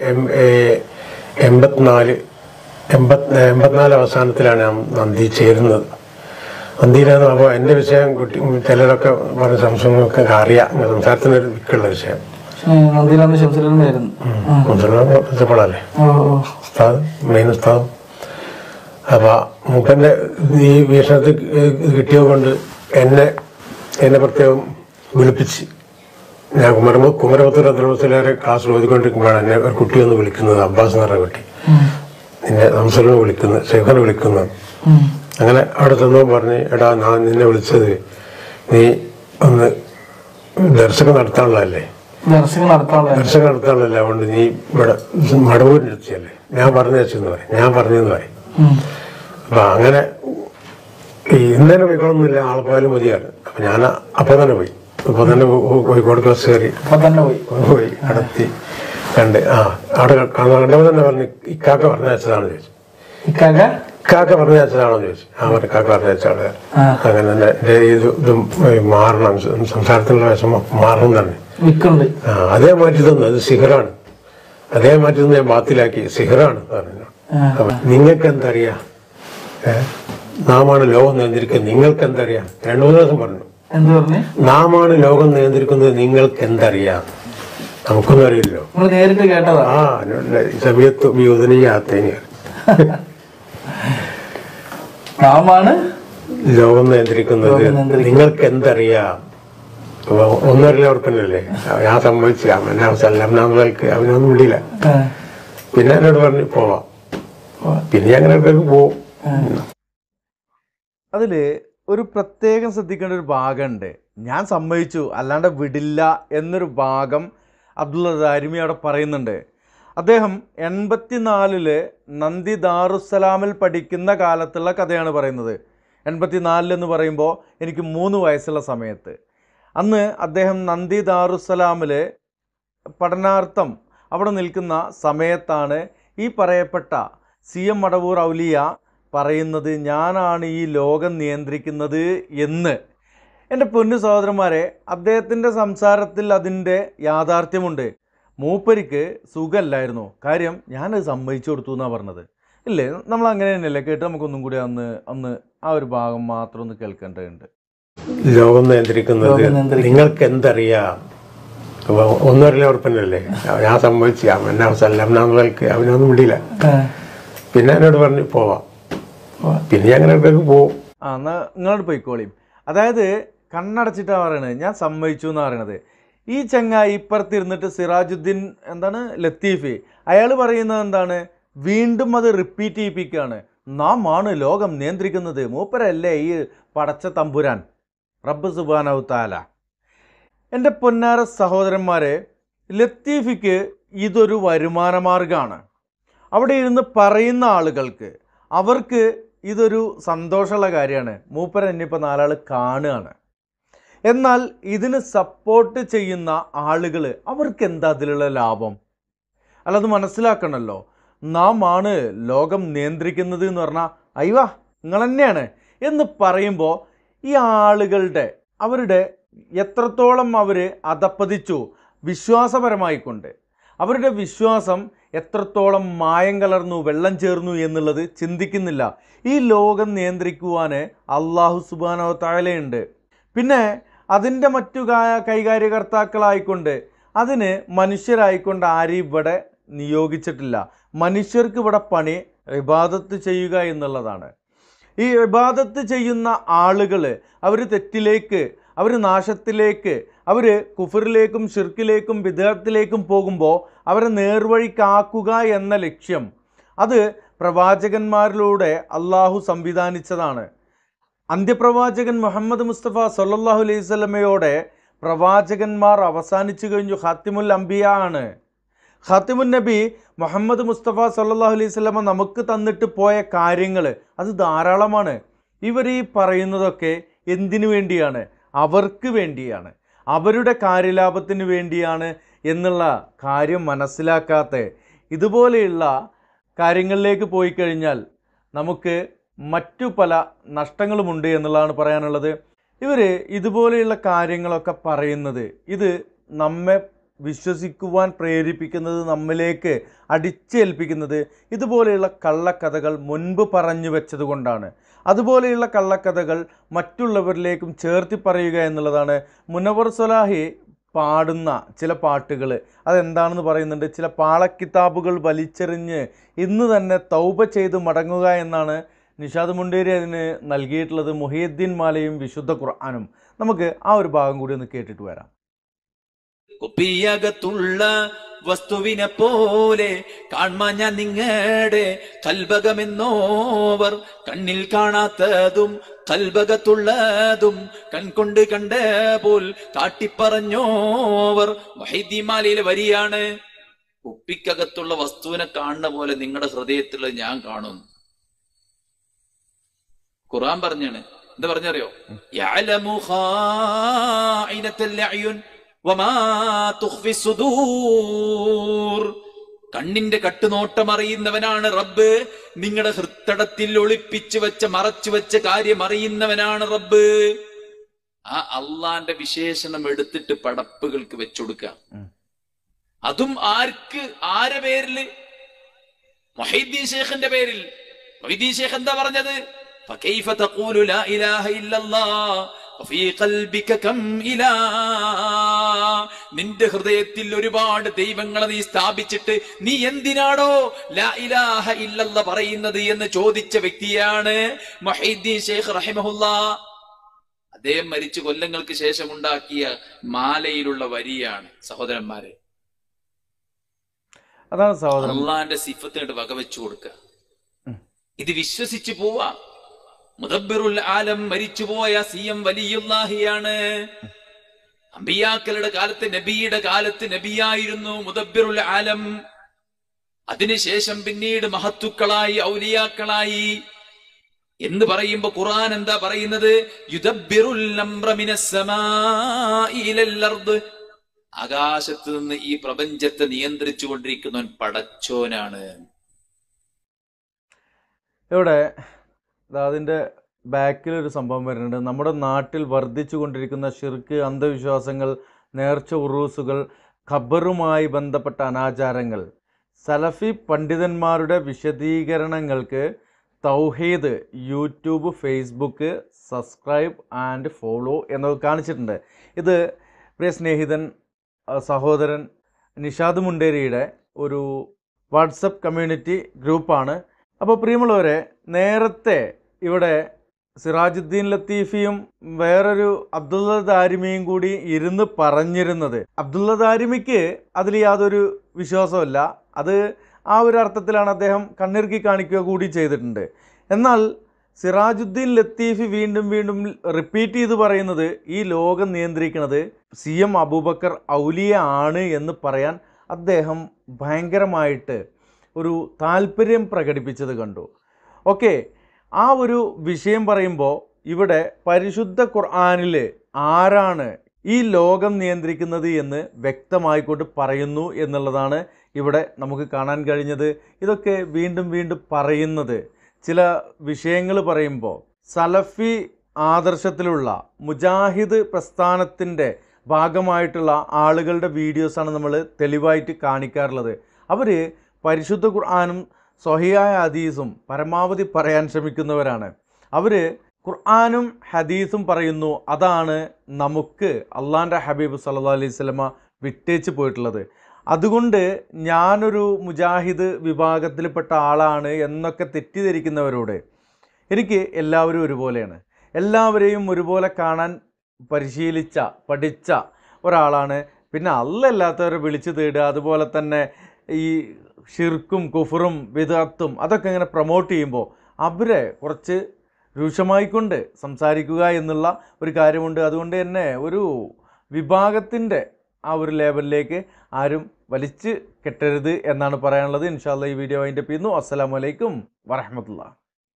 84 അവസാനത്തിലാണ് ഞാൻ നന്ദി ചേരുന്നത്. നന്ദിയിലാണ്. അപ്പോൾ എൻ്റെ വിഷയം ചിലരൊക്കെ പറഞ്ഞ സംശയങ്ങളൊക്കെ അറിയാം. സംസാരത്തിനൊരു വിക്കുള്ള വിഷയം പ്രിൻസിപ്പളല്ലേ, ഉസ്താദ്, മെയിൻ ഉസ്താദ്. അപ്പോൾ മൂപ്പൻ്റെ ഈ വീക്ഷണത്തിൽ കിട്ടിയത് കൊണ്ട് എന്നെ പ്രത്യേകം വിളിപ്പിച്ച് ഞാൻ കുമരപുത്തൂർ അദ്രവസിലേറെ ക്ലാസ്സിൽ ഓതിക്കൊണ്ടിരിക്കുമ്പോഴാണ് എന്നെ ഒരു കുട്ടി ഒന്ന് വിളിക്കുന്നത്, അബ്ബാസ് എന്ന് പറഞ്ഞ കുട്ടി. നിന്നെ സംസലിനെ വിളിക്കുന്നത്, ഷെയ്ഖിനെ വിളിക്കുന്നത്. അങ്ങനെ അവിടെ ചെന്നോ പറഞ്ഞ്, എടാ ഞാൻ നിന്നെ വിളിച്ചത് നീ ഒന്ന് ദർശനം നടത്താനുള്ളതല്ലേ, അതുകൊണ്ട് നീ ഇവിടെ മടവൂരിൽ എത്തിയല്ലേ, ഞാൻ പറഞ്ഞു വെച്ചെന്ന് പറയും. അപ്പൊ അങ്ങനെ ഇന്നലെ പോയിക്കൊള്ളൊന്നുമില്ല, ആളെ പോയാലും മതിയാണ്. അപ്പൊ ഞാൻ അപ്പൊ തന്നെ പോയി. കോഴിക്കോട് ബസ് കയറി പോയി അടുത്തി കണ്ട്. അവിടെ കണ്ടപ്പോൾ തന്നെ പറഞ്ഞു, ഇക്കാക്ക പറഞ്ഞു വെച്ചതാണെന്ന് ചോദിച്ചു. ഇക്കാക്ക പറഞ്ഞു വെച്ചതാണോ ചോദിച്ചു. ഇക്കാക്ക പറഞ്ഞു വെച്ചാണ്. അങ്ങനെ തന്നെ ഇതും മാറണം, സംസാരത്തിലുള്ള വിഷമം മാറണം തന്നെ. അതേ മാറ്റി തന്നു, അത് സിഹറാണ്. അതേ മാറ്റി തന്നു, ഞാൻ ബാത്തിലാക്കി, സിഹറാണ് പറഞ്ഞു. നിങ്ങൾക്ക് എന്തറിയാം, നാമാണ് ലോകം നിയന്ത്രിക്കുന്നത്, നിങ്ങൾക്ക് എന്തറിയാം. 2-3 ദിവസം പറഞ്ഞു, നാമാണ് ലോകം നിയന്ത്രിക്കുന്നത്, നിങ്ങൾക്ക് എന്തറിയാം, നമുക്കൊന്നും അറിയില്ലോ. സമയത്ത് ലോകം നിയന്ത്രിക്കുന്നത്, നിങ്ങൾക്ക് എന്തറിയാം. ഒന്നും അറിയില്ല, ഉറപ്പന്നല്ലേ. ഞാൻ സമ്മതിച്ചു, അവനൊന്നും വിടിയില്ല. പിന്നെ എന്നോട് പറഞ്ഞു പോവാം. പിന്നെ അങ്ങനെ പോവും. അതില് ഒരു പ്രത്യേകം ശ്രദ്ധിക്കേണ്ട ഒരു ഭാഗമുണ്ട്. ഞാൻ സമ്മതിച്ചു അല്ലാണ്ട് വിടില്ല എന്നൊരു ഭാഗം അബ്ദുള്ള ദാരിമി അവിടെ പറയുന്നുണ്ട്. അദ്ദേഹം 84 നന്ദി ദാറുസ്സലാമിൽ പഠിക്കുന്ന കാലത്തുള്ള കഥയാണ് പറയുന്നത്. 84 എന്ന് പറയുമ്പോൾ എനിക്ക് 3 വയസ്സുള്ള സമയത്ത്, അന്ന് അദ്ദേഹം നന്ദി ദാറുസ്സലാമിൽ പഠനാർത്ഥം അവിടെ നിൽക്കുന്ന സമയത്താണ് ഈ പറയപ്പെട്ട CM മടവൂർ ഔലിയ പറയുന്നത്, ഞാനാണ് ഈ ലോകം നിയന്ത്രിക്കുന്നത് എന്ന്. എൻ്റെ പൊന്നു സഹോദരന്മാരെ, അദ്ദേഹത്തിൻ്റെ സംസാരത്തിൽ അതിൻ്റെ യാഥാർത്ഥ്യമുണ്ട്. മൂപ്പരിക്ക് സുഖമല്ലായിരുന്നു. കാര്യം ഞാനത് സമ്മതിച്ചു കൊടുത്തു എന്നാണ് പറഞ്ഞത്. ഇല്ലേ, നമ്മൾ അങ്ങനെ തന്നെയല്ലേ കേട്ട്. നമുക്കൊന്നും കൂടി അന്ന് ആ ഒരു ഭാഗം മാത്രം ഒന്ന് കേൾക്കേണ്ടതുണ്ട്. ലോകം നിയന്ത്രിക്കുന്നത് നിങ്ങൾക്ക് എന്തറിയാം. ഒന്നും അറിയില്ല, ഉറപ്പന്നല്ലേ. ഞാൻ സമ്മതിച്ചു, അവനൊന്നും വിടിയില്ല. പിന്നെ എന്നോട് പറഞ്ഞു പോവാം. പിന്നെ അങ്ങനെ പോവും. എന്നാ നിങ്ങളോട് പോയിക്കോളിയും. അതായത് കണ്ണടച്ചിട്ടാണ് പറയണത്, ഞാൻ സമ്മതിച്ചു എന്ന് പറയണത്. ഈ ചങ്ങായി ഇപ്പുറത്തിരുന്നിട്ട് സിറാജുദ്ദീൻ ലത്തീഫി, അയാൾ പറയുന്നത് എന്താണ്, വീണ്ടും അത് റിപ്പീറ്റ് ചെയ്യിപ്പിക്കുകയാണ്. നാം ആണ് ലോകം നിയന്ത്രിക്കുന്നത്, മൂപ്പരല്ലേ ഈ പടച്ച തമ്പുരാൻ റബ്ബ് സുബ്ഹാനഹു തആല. എൻ്റെ പൊന്നാര സഹോദരന്മാരെ, ലത്തീഫിക്ക് ഇതൊരു വരുമാന മാർഗമാണ്. അവിടെ ഇരുന്ന് പറയുന്ന ആളുകൾക്ക്, അവർക്ക് ഇതൊരു സന്തോഷമുള്ള കാര്യമാണ്. മൂപ്പര ഇനിയിപ്പോൾ 4 ആൾ കാണുകയാണ്. എന്നാൽ ഇതിന് സപ്പോർട്ട് ചെയ്യുന്ന ആളുകൾ, അവർക്ക് എന്താ അതിലുള്ള ലാഭം? അല്ലത് മനസ്സിലാക്കണമല്ലോ. നാം ആണ് ലോകം നിയന്ത്രിക്കുന്നത് എന്ന് പറഞ്ഞാൽ, അയ്യോ നിങ്ങൾ തന്നെയാണ് എന്ന് പറയുമ്പോൾ ഈ ആളുകളുടെ അവരുടെ എത്രത്തോളം അവർ അധപ്പതിച്ചു വിശ്വാസപരമായിക്കൊണ്ട്, അവരുടെ വിശ്വാസം എത്രത്തോളം മായം കലർന്നു, വെള്ളം ചേർന്നു എന്നുള്ളത് ചിന്തിക്കുന്നില്ല. ഈ ലോകം നിയന്ത്രിക്കുവാൻ അള്ളാഹു സുബ്ഹാനഹു തആലയുണ്ട്. പിന്നെ അതിൻ്റെ മറ്റു കൈകാര്യകർത്താക്കളായിക്കൊണ്ട് അതിന് മനുഷ്യരായിക്കൊണ്ട് ആരും ഇവിടെ നിയോഗിച്ചിട്ടില്ല. മനുഷ്യർക്ക് ഇവിടെ പണി ഇബാദത്ത് ചെയ്യുക എന്നുള്ളതാണ്. ഈ ഇബാദത്ത് ചെയ്യുന്ന ആളുകൾ അവർ തെറ്റിലേക്ക്, അവർ നാശത്തിലേക്ക്, അവർ കുഫറിലേക്കും ഷിർക്കിലേക്കും ബിദ്അത്തിലേക്കും പോകുമ്പോൾ അവരെ നേർവഴിക്കാക്കുക എന്ന ലക്ഷ്യം, അത് പ്രവാചകന്മാരിലൂടെ അള്ളാഹു സംവിധാനിച്ചതാണ്. അന്ത്യപ്രവാചകൻ മുഹമ്മദ് മുസ്തഫ സല്ലല്ലാഹു അലൈഹി വസല്ലമയോടെ പ്രവാചകന്മാർ അവസാനിച്ചു കഴിഞ്ഞു. ഖാത്തിമുൽ അംബിയ ആണ്. ഖാത്തിമുൻ നബി മുഹമ്മദ് മുസ്തഫ സല്ലല്ലാഹു അലൈഹി വസല്ലമ നമുക്ക് തന്നിട്ട് പോയ കാര്യങ്ങൾ അത് ധാരാളമാണ്. ഇവർ ഈ പറയുന്നതൊക്കെ എന്തിനു വേണ്ടിയാണ്? അവർക്ക് വേണ്ടിയാണ്, അവരുടെ കാര്യലാഭത്തിന് വേണ്ടിയാണ് എന്നുള്ള കാര്യം മനസ്സിലാക്കാത്ത ഇതുപോലെയുള്ള കാര്യങ്ങളിലേക്ക് പോയി കഴിഞ്ഞാൽ നമുക്ക് മറ്റു പല നഷ്ടങ്ങളുമുണ്ട് എന്നുള്ളതാണ് പറയാനുള്ളത്. ഇവർ ഇതുപോലെയുള്ള കാര്യങ്ങളൊക്കെ പറയുന്നത് ഇത് നമ്മെ വിശ്വസിക്കുവാൻ പ്രേരിപ്പിക്കുന്നത്, നമ്മിലേക്ക് അടിച്ചേൽപ്പിക്കുന്നത് ഇതുപോലെയുള്ള കള്ളക്കഥകൾ മുൻപ് പറഞ്ഞു വെച്ചത് കൊണ്ടാണ്. അതുപോലെയുള്ള കള്ളക്കഥകൾ മറ്റുള്ളവരിലേക്കും ചേർത്തി പറയുക എന്നുള്ളതാണ്. മുനവർ സ്വലാഹി പാടുന്ന ചില പാട്ടുകൾ അതെന്താണെന്ന് പറയുന്നുണ്ട്. ചില പാളക്കിതാബുകൾ വലിച്ചെറിഞ്ഞ് ഇന്ന് തന്നെ തൗബ ചെയ്ത് മടങ്ങുക എന്നാണ് നിഷാദ് മുണ്ടേരി അതിന് നൽകിയിട്ടുള്ളത്. മുഹിയുദ്ദീൻ മാലയും വിശുദ്ധ ഖുർആനും. നമുക്ക് ആ ഒരു ഭാഗം കൂടി ഒന്ന് കേട്ടിട്ട് വരാം. കുപ്പിയകത്തുള്ള വസ്തുവിനെ പോലെ കാൺമാൻ ഞാൻ നിങ്ങളുടെ കൽബകമെന്നോവർ, കണ്ണിൽ കാണാത്തതും കൽബകത്തുള്ളതും കൺകൊണ്ട് കണ്ട പോൽ കാട്ടിപ്പറഞ്ഞോവർ. വഹീദിമാലയിലെ വരിയാണ്, കുപ്പിക്കകത്തുള്ള വസ്തുവിനെ കാണുന്ന പോലെ നിങ്ങളുടെ ഹൃദയത്തിലുള്ള ഞാൻ കാണും. ഖുർആൻ പറഞ്ഞാണ്. എന്താ പറഞ്ഞറിയോ? യഅലമു ഖായിനത്തുൽ അയുൻ വമാ തുഖ്ഫി സുദൂർ. കണ്ണിന്റെ കട്ടുനോട്ടം അറിയുന്നവനാണ് റബ്ബ്. നിങ്ങളുടെ ഹൃത്തടത്തിൽ ഒളിപ്പിച്ചു വെച്ച മറച്ചു വെച്ച കാര്യം അറിയുന്നവനാണ് റബ്ബ്. ആ അള്ളാന്റെ വിശേഷണം എടുത്തിട്ട് പടപ്പുകൾക്ക് വെച്ചുകൊടുക്കുക. അതും ആരെ പേരില്? മുഹീദ്ദീൻ ഷേഖിന്റെ പേരിൽ. മുഹീദ്ദീൻ ഷേഖ് എന്താ പറഞ്ഞത്? فكيف تقول لا إله إلا الله وفي قلبك كم إله. നിന്റെ ഹൃദയത്തിൽ ഒരുപാട് ദൈവങ്ങളെ നീ സ്ഥാപിച്ചിട്ട് നീ എന്തിനാണോ ലാ ഇലാഹ ഇല്ലല്ലാ പറയുന്നത് എന്ന് ചോദിച്ച വ്യക്തിയാണ് മുഹീദ്ദീൻ ഷേഖ് റഹിമഹുല്ലാഹ്. അദ്ദേഹം മരിച്ചു കൊല്ലങ്ങൾക്ക് ശേഷം ഉണ്ടാക്കിയ മാലയിലുള്ള വരിയാണ് സഹോദരന്മാരെ. അതാണ് സഹോദരൻ, അള്ളാന്റെ സിഫത്തിനോട് വകവെച്ചു കൊടുക്കുക. ഇത് വിശ്വസിച്ചു പോവാ. മുദബ്ബിറുൽ ആലം മരിച്ചുപോയ CM വലിയുല്ലാഹിയാണ്. അമ്പിയാക്കളുടെ കാലത്ത്, നബിയുടെ കാലത്ത് നബിയായിരുന്നു മുദബ്ബിറുൽ ആലം. അതിനുശേഷം പിന്നീട് മഹത്തുക്കളായി, ഔലിയാക്കളായി എന്ന് പറയുമ്പോ ഖുർആൻ എന്താ പറയുന്നത്? യുദബ്ബിറുൽ അംറ മിനസ് സമാഇ ഇലൽ അർദ്. ആകാശത്ത് നിന്ന് ഈ പ്രപഞ്ചത്തെ നിയന്ത്രിച്ചു കൊണ്ടിരിക്കുന്നവൻ പടച്ചോനാണ്. ഇവിടെ അതിൻ്റെ ബാക്കിലൊരു സംഭവം വരുന്നുണ്ട്. നമ്മുടെ നാട്ടിൽ വർദ്ധിച്ചു കൊണ്ടിരിക്കുന്ന ശിർക്ക്, അന്ധവിശ്വാസങ്ങൾ, നേർച്ച ഉറൂസുകൾ, ഖബറുമായി ബന്ധപ്പെട്ട അനാചാരങ്ങൾ, സലഫി പണ്ഡിതന്മാരുടെ വിശദീകരണങ്ങൾക്ക് Tawheed YouTube, Facebook subscribe and follow എന്നൊക്കെ കാണിച്ചിട്ടുണ്ട്. ഇത് പ്രിയ സ്നേഹിതൻ സഹോദരൻ നിഷാദ് മുണ്ടേരിയുടെ ഒരു വാട്സപ്പ് കമ്മ്യൂണിറ്റി ഗ്രൂപ്പാണ്. അപ്പോൾ പ്രിയമുള്ളവരെ, നേരത്തെ ഇവിടെ സിറാജുദ്ദീൻ ലത്തീഫിയും വേറൊരു അബ്ദുള്ള ദാരിമിയും കൂടി ഇരുന്ന് പറഞ്ഞിരുന്നത്, അബ്ദുള്ള ദാരിമിക്ക് അതിൽ യാതൊരു വിശ്വാസമല്ല. അത് ആ ഒരു അർത്ഥത്തിലാണ് അദ്ദേഹം കണ്ണിറുക്കി കാണിക്കുക കൂടി ചെയ്തിട്ടുണ്ട്. എന്നാൽ സിറാജുദ്ദീൻ ലത്തീഫി വീണ്ടും വീണ്ടും റിപ്പീറ്റ് ചെയ്ത് പറയുന്നത് ഈ ലോകം നിയന്ത്രിക്കുന്നത് CM അബൂബക്കർ ഔലിയ ആണ് എന്ന് പറയാൻ അദ്ദേഹം ഭയങ്കരമായിട്ട് ഒരു താല്പര്യം പ്രകടിപ്പിച്ചത് കണ്ടു. ഓക്കെ, ആ ഒരു വിഷയം പറയുമ്പോൾ ഇവിടെ പരിശുദ്ധ ഖുർആനിൽ ആരാണ് ഈ ലോകം നിയന്ത്രിക്കുന്നത് എന്ന് വ്യക്തമായിക്കൊണ്ട് പറയുന്നു എന്നുള്ളതാണ് ഇവിടെ നമുക്ക് കാണാൻ കഴിഞ്ഞത്. ഇതൊക്കെ വീണ്ടും വീണ്ടും പറയുന്നത് ചില വിഷയങ്ങൾ പറയുമ്പോൾ സലഫി ആദർശത്തിലുള്ള മുജാഹിദ് പ്രസ്ഥാനത്തിൻ്റെ ഭാഗമായിട്ടുള്ള ആളുകളുടെ വീഡിയോസാണ് നമ്മൾ തെളിവായിട്ട് കാണിക്കാറുള്ളത്. അവർ പരിശുദ്ധ ഖുർആനും സ്വഹിയായ ഹദീസും പരമാവധി പറയാൻ ശ്രമിക്കുന്നവരാണ്. അവർ ഖുർആനും ഹദീസും പറയുന്നു, അതാണ് നമുക്ക് അള്ളാൻ്റെ ഹബീബ് സല്ലല്ലാഹു അലൈഹി വസല്ലമ വിട്ടേച്ച് പോയിട്ടുള്ളത്. അതുകൊണ്ട് ഞാനൊരു മുജാഹിദ് വിഭാഗത്തിൽപ്പെട്ട ആളാണ് എന്നൊക്കെ തെറ്റിദ്ധരിക്കുന്നവരോട് എനിക്ക് എല്ലാവരും ഒരുപോലെയാണ്. എല്ലാവരെയും ഒരുപോലെ കാണാൻ പരിശീലിച്ച, പഠിച്ച ഒരാളാണ്. പിന്നെ അല്ലാത്തവരെ വിളിച്ചു തേടുക, അതുപോലെ തന്നെ ഈ ഷിർക്കും കുഫറും ബിദ്അത്തും അതൊക്കെ ഇങ്ങനെ പ്രൊമോട്ട് ചെയ്യുമ്പോൾ അവരെ കുറച്ച് രൂക്ഷമായിക്കൊണ്ട് സംസാരിക്കുക എന്നുള്ള ഒരു കാര്യമുണ്ട്. അതുകൊണ്ട് തന്നെ ഒരു വിഭാഗത്തിൻ്റെ ആ ഒരു ലേബലിലേക്ക് ആരും വലിച്ച് കെട്ടരുത് എന്നാണ് പറയാനുള്ളത്. ഇൻഷാ അല്ലാഹ് ഈ വീഡിയോ അതിൻ്റെ പിന്നു. അസ്സലാമു അലൈക്കും വറഹ്മത്തുള്ളാഹി.